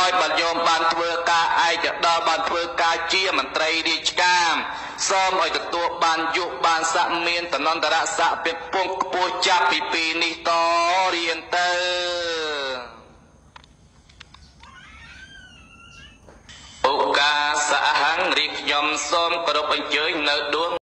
ចបានញោមបានធ្វើការឯកដល់បានធ្វើការជាមន្ត្រីរាជការសូមឲ្យទទួលបានយុបានស័ក្តិមានតនន្តរស័ក្តិភាពពងខ្ពស់ចាប់ពីពីនេះតរៀនទៅឱកាសអហង្រីខ្ញុំសូមគោរពអញ្ជើញនៅដួង